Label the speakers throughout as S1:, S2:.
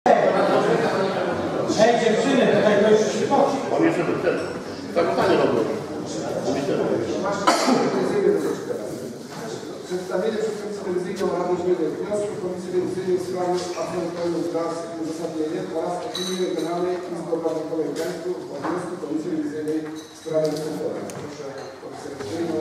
S1: Hej dziewczyny, tutaj to już przychodzi.
S2: On jeszcze do tego. Sprawozdanie robią.
S3: Przedstawienie przez Komisję Rewizyjną Rady Gminy wniosku Komisji Rewizyjnej w sprawie absolutorium wraz z uzasadnieniem oraz opinii Regionalnej Izby Obrachunkowej Gdańsku o wniosku Komisji Rewizyjnej w sprawie absolutorium. Proszę Komisję Rewizyjną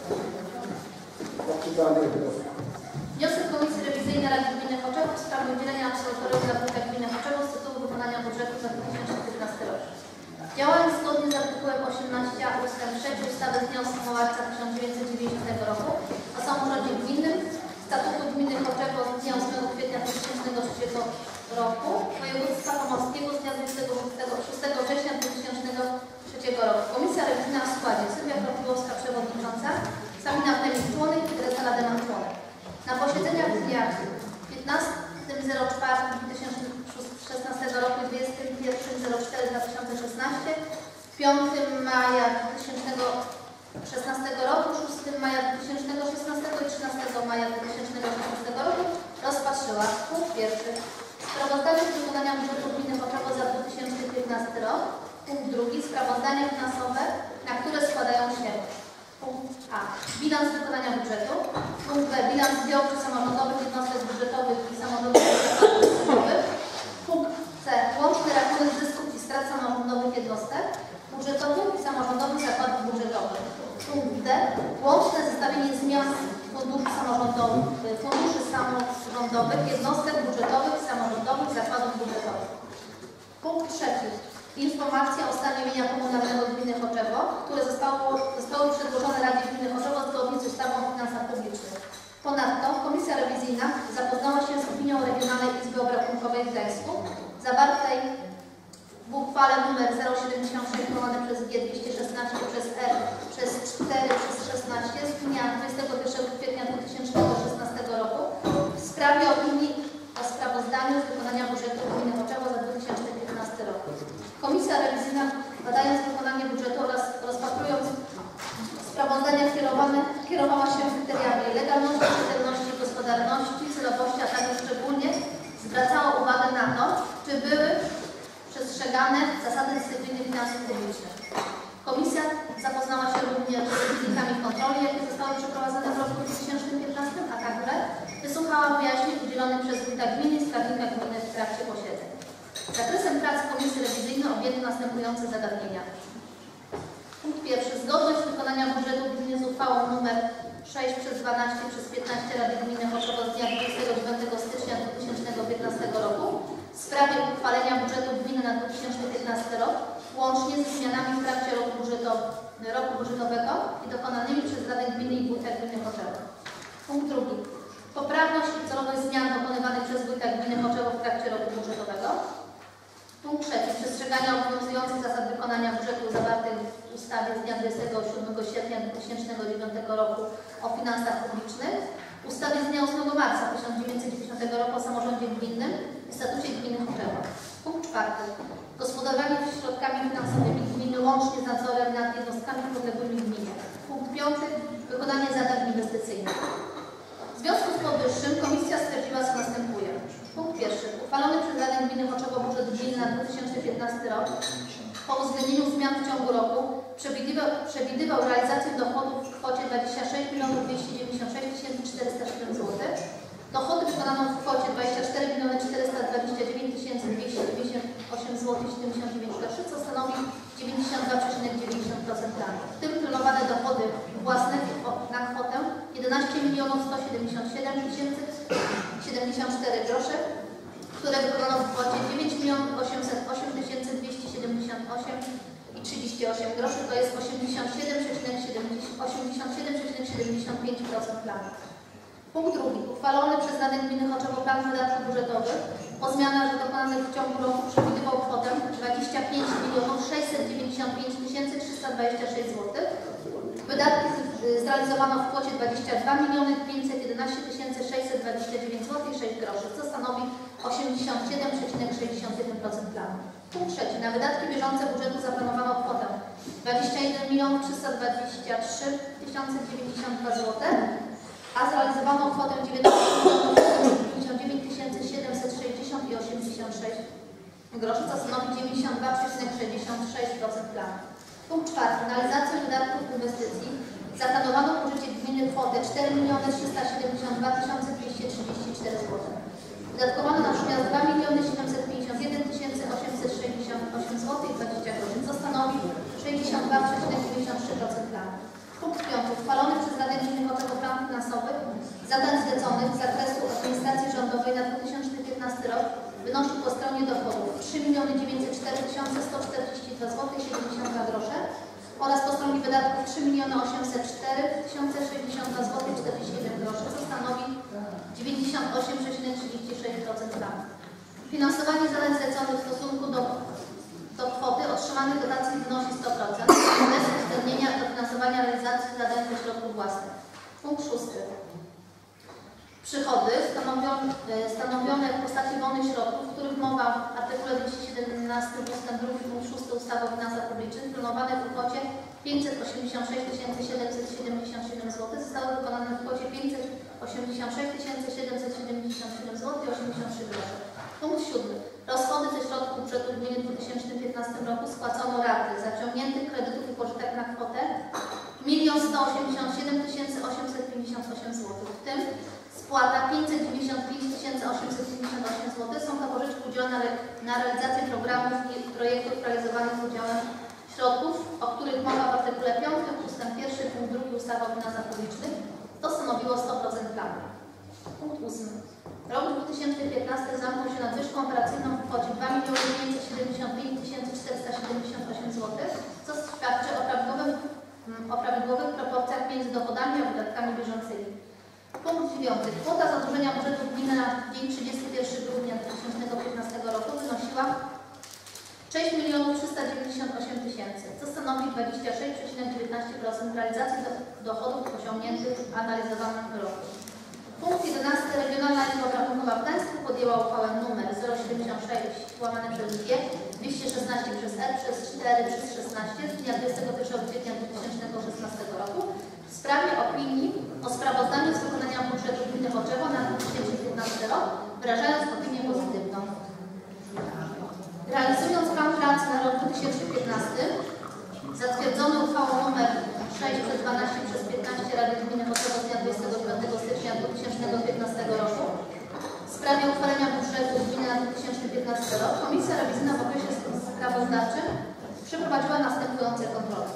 S3: o odczytanie wniosku.
S4: Wniosek Komisji Rewizyjnej Rady Gminy Choczewo w sprawie udzielenia absolutorium dla wójta gminy Choczewo z tytułu wykonania budżetu za 2015 rok. Działając zgodnie z artykułem 18 ust. 3 ustawy z dnia 8 marca 1990 roku o samorządzie gminnym, Statutu Gminy Choczewo z dnia 8 kwietnia 2003 roku, województwa pomorskiego z dnia 26 września 2003 roku. Komisja rewizyjna w składzie Sylwia Kropiłowska, przewodnicząca, Samina Chemik-Członek i Teresa Lademan-Członek. Na posiedzeniach w dniach 15.04.2016 roku i 21.04.2016, 5 maja 2016 roku, 6 maja 2016 i 13 maja 2016 roku rozpatrzyła punkt pierwszy. Sprawozdanie z wykonania budżetu gminy Choczewo za 2015 rok. Punkt drugi. Sprawozdania finansowe, na które składają się punkt A. Bilans wykonania budżetu. Punkt B. Bilans zbiorczy samorządowych jednostek budżetowych i samorządowych budżetowych. Punkt C. Łączny rachunek zysków i strat samorządowych jednostek budżetowych i samorządowych zakładów budżetowych. Punkt D. Łączne zestawienie zmian funduszy samorządowych, jednostek budżetowych i samorządowych zakładów budżetowych. Punkt trzeci. Informacja o stanie mienia komunalnego gminy Choczewo, które zostały przedłożone Radzie Gminy Choczewo zgodnie z ustawą o finansach publicznych. Ponadto Komisja Rewizyjna zapoznała się z opinią Regionalnej Izby Obrachunkowej w Gdańsku, zawartej w uchwale nr 076 przez G 216 przez R przez 4 przez 16 z dnia 21 kwietnia 2016 roku w sprawie opinii o sprawozdaniu z wykonania budżetu gminy Choczewo za 2015 rok. Komisja rewizyjna, badając wykonanie budżetu oraz rozpatrując sprawozdania kierowała się kryteriami legalności, czytelności, gospodarności, celowości, a także szczególnie zwracała uwagę na to, czy były przestrzegane zasady dyscypliny finansów publicznych. Komisja zapoznała się również z wynikami kontroli, jakie zostały przeprowadzone w roku 2015, a także wysłuchała wyjaśnień udzielonych przez wójta gminy i skarbnika gminy w trakcie posiedzeń. Zakresem prac Komisji Rewizyjnej objęto następujące zagadnienia. Punkt pierwszy. Zgodność wykonania budżetu gminy z uchwałą nr 6 przez 12 przez 15 Rady Gminy Choczewo z dnia 29 stycznia 2015 roku w sprawie uchwalenia budżetu gminy na 2015 rok, łącznie ze zmianami w trakcie roku budżetowego i dokonanymi przez Radę Gminy i Wójta Gminy Choczewo. Punkt drugi. Poprawność i celowość zmian dokonywanych przez Wójta Gminy Choczewo w trakcie roku budżetowego. Punkt trzeci. Przestrzegania obowiązujących zasad wykonania budżetu zawartych w ustawie z dnia 27 sierpnia 2009 roku o finansach publicznych, ustawie z dnia 8 marca 1990 roku o samorządzie gminnym i statucie gminy Choczewo. Punkt czwarty. Gospodarowanie środkami finansowymi gminy łącznie z nadzorem nad jednostkami podległymi gminie. Punkt piąty. Wykonanie zadań inwestycyjnych. W związku z powyższym Komisja stwierdziła, co następuje. Punkt pierwszy. Uchwalony przez Radę Gminy Choczewo budżet gminy na 2015 rok po uwzględnieniu zmian w ciągu roku przewidywał realizację dochodów w kwocie 26 296 407 zł. Dochody wykonano w kwocie 24 429 298 zł 79 groszy, co stanowi 92,90% planu. W tym planowane dochody własne na kwotę 11 177 074 groszy, które wykonano w kwocie 9 808 278,38 groszy, to jest 87,75% planu. Punkt drugi. Uchwalony przez Radę Gminy Choczewo plan wydatków budżetowych po zmianach dokonanych w ciągu roku przewidywał kwotę 25 695 326 zł. Wydatki zrealizowano w kwocie 22 511 629 zł i 6 groszy, co stanowi 87,61% planu. Punkt trzeci. Na wydatki bieżące budżetu zaplanowano kwotę 21 323 092 zł, a zrealizowano kwotę 19 89 760 i 86 groszy, co stanowi 92,66% planu. Punkt 4. Realizacja wydatków inwestycji. Zaplanowano w budżecie gminy kwotę 4 372 234 zł. Wydatkowano natomiast 2 751 868 zł i 20 groszy, co stanowi 62,93% planu. Punkt 5. Uchwalony przez Radę Gminy Chocewo plan finansowy zadań zleconych z zakresu administracji rządowej na 2015 rok wynosi po stronie dochodów 3 904 142 zł 72 grosze oraz po stronie wydatków 3 804 062 zł 47 groszy, co stanowi 98,36% planu. Finansowanie zadań zleconych w stosunku do kwoty otrzymanych dotacji wynosi 100%, bez uwzględnienia dofinansowania realizacji zadań ze środków własnych. Punkt 6. Przychody stanowione w postaci wolnych środków, w których mowa w artykule 217 ust. 2 punkt 6 ustawy o finansach publicznych, planowane w kwocie 586 777 zł, zostały wykonane w kwocie 586 777 zł i 83 grosze. Punkt 7. Rozchody ze środków budżetu gminy w 2015 roku spłacono raty zaciągniętych kredytów i pożyczek na kwotę 1 187 858 zł, w tym spłata 595 858 zł są to pożyczki udzielone na realizację programów i projektów realizowanych z udziałem środków, o których mowa w artykule 5 ust. 1 punkt 2 ustawy o finansach publicznych. To stanowiło 100% planu. Punkt 8. Rok 2015 zamknął się nadwyżką operacyjną w kwocie 2 575 478 zł, co świadczy o prawidłowych proporcjach między dochodami a wydatkami bieżącymi. Punkt 9. Kwota zadłużenia budżetu gminy na dzień 31 grudnia 2015 roku wynosiła 6 398 000, co stanowi 26,19% realizacji dochodów osiągniętych w analizowanym roku. Punkt 11. Regionalna Izba Obrachunkowa w Gdańsku podjęła uchwałę nr 076 łamane przez G 216 przez R przez 4 przez 16 z dnia 21 kwietnia 2016 roku w sprawie opinii o sprawozdaniu z wykonania budżetu gminy Choczewo na 2015 rok, wyrażając opinię pozytywną. Realizując plan pracy na rok 2015 zatwierdzony uchwałą nr 6 przez 12 przez 15 Rady Gminy Choczewo z dnia 29 stycznia 2015 roku w sprawie uchwalenia budżetu gminy na 2015 rok Komisja Rewizyjna w okresie sprawozdawczym przeprowadziła następujące kontrole.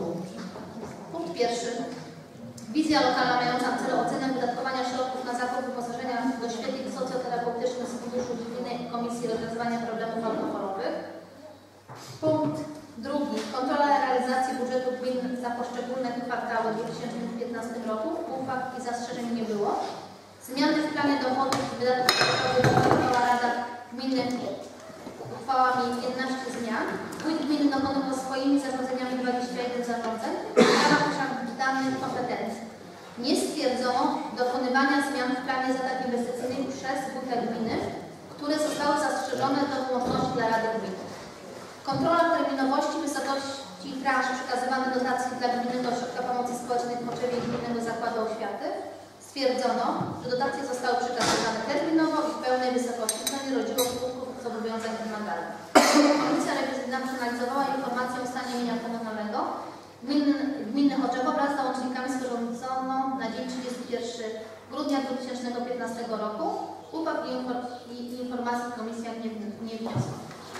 S4: Punkt 1. Wizja lokalna mająca na celu ocenę wydatkowania środków na zakup wyposażenia do świetlik socjoterapeutycznych z Funduszu Gminy Komisji Rozwiązywania Problemów Alkoholowych. Punkt 2. Kontrola realizacji budżetu gmin za poszczególne kwartały w 2015 roku. Uwag i zastrzeżeń nie było. Zmiany w planie dochodów i wydatków uchwała Rada Gminy uchwałami 15 zmian. Wójt gminy dokonywał swoimi zarządzeniami 21 zarządzeń w ramach posiadanych kompetencji. Nie stwierdzono dokonywania zmian w planie zadań inwestycyjnych przez wójta gminy, które zostały zastrzeżone do wyłączności dla Rady Gminy. Kontrola terminowości wysokości transz przekazywanych dotacji dla Gminnego Ośrodka Pomocy Społecznej w Choczewie i Gminnego Zakładu Oświaty. Stwierdzono, że dotacje zostały przekazywane terminowo i w pełnej wysokości, co nie rodziło skutków zobowiązań wymagalnych. Komisja Rewizyjna przeanalizowała informację o stanie mienia komunalnego Gminy Choczewo wraz z załącznikami sporządzoną na dzień 31 grudnia 2015 roku. Uwag i informacji komisja nie wniosła.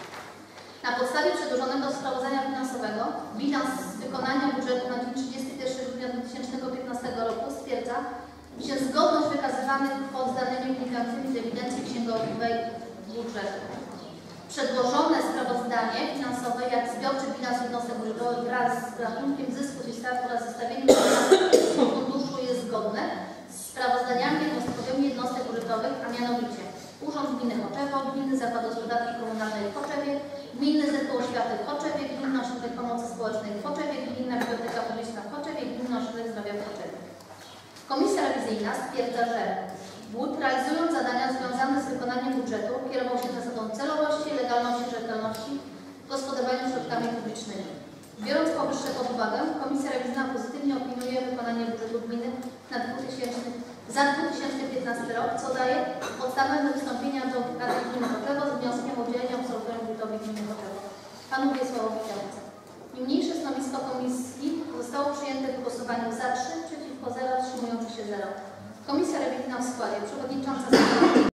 S4: Na podstawie przedłożonego sprawozdania finansowego bilans wykonania budżetu na dzień 31 grudnia 2015 roku stwierdza, że zgodność wykazywanych kwot z danymi wynikającymi z ewidencji księgowej budżetu. Przedłożone sprawozdanie finansowe, jak zbiorczy bilans jednostek budżetowych wraz z rachunkiem zysków i strat oraz zestawieniem funduszu jest zgodne z sprawozdaniami jednostkowymi jednostek budżetowych, a mianowicie Urząd Gminy Choczewo, Gminny Zakład Gospodarki Komunalnej w Choczewie, Gminny Zespół Oświaty w Choczewie, Gminny Ośrodek Pomocy Społecznej w Choczewie, Gminna Biblioteka Publiczna w Choczewie i Gminny Ośrodek Zdrowia w Choczewie. Komisja rewizyjna stwierdza, że wójt, realizując zadania związane z wykonaniem budżetu, kierował się zasadą celowości, legalności i rzetelności w gospodarowaniu środkami publicznymi. Biorąc powyższe pod uwagę, Komisja rewizyjna pozytywnie opiniuje wykonanie budżetu gminy na 2015 za 2015 rok, co daje podstawę do wystąpienia do Rady Gminy Choczewo z wnioskiem o udzielenie absolutorium wójtowi gminy Choczewo panu Wiesławowi Działce. Niniejsze stanowisko komisji zostało przyjęte w głosowaniu za 3, przeciwko 0, wstrzymujący się 0. Komisja rewizyjna w składzie przewodnicząca